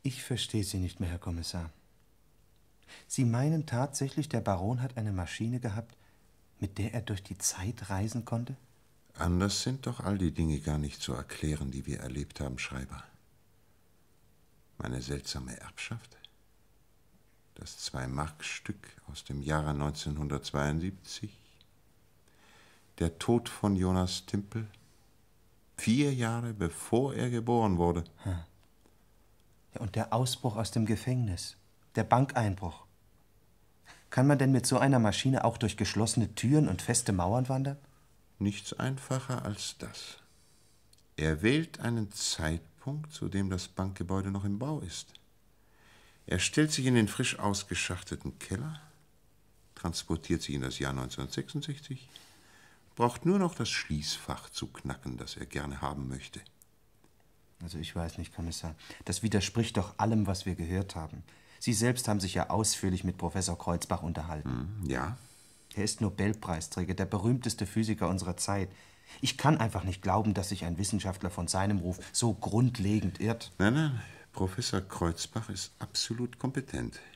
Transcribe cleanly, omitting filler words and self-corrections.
Ich verstehe Sie nicht mehr, Herr Kommissar. Sie meinen tatsächlich, der Baron hat eine Maschine gehabt, mit der er durch die Zeit reisen konnte? Anders sind doch all die Dinge gar nicht zu erklären, die wir erlebt haben, Schreiber. Meine seltsame Erbschaft, das 2-Mark-Stück aus dem Jahre 1972, der Tod von Jonas Timpel, 4 Jahre bevor er geboren wurde. Ja, und der Ausbruch aus dem Gefängnis, der Bankeinbruch. Kann man denn mit so einer Maschine auch durch geschlossene Türen und feste Mauern wandern? Nichts einfacher als das. Er wählt einen Zeitpunkt, zu dem das Bankgebäude noch im Bau ist. Er stellt sich in den frisch ausgeschachteten Keller, transportiert sich in das Jahr 1966, braucht nur noch das Schließfach zu knacken, das er gerne haben möchte. Also ich weiß nicht, Kommissar. Das widerspricht doch allem, was wir gehört haben. Sie selbst haben sich ja ausführlich mit Professor Kreuzbach unterhalten. Ja? Er ist Nobelpreisträger, der berühmteste Physiker unserer Zeit. Ich kann einfach nicht glauben, dass sich ein Wissenschaftler von seinem Ruf so grundlegend irrt. Nein, Professor Kreuzbach ist absolut kompetent.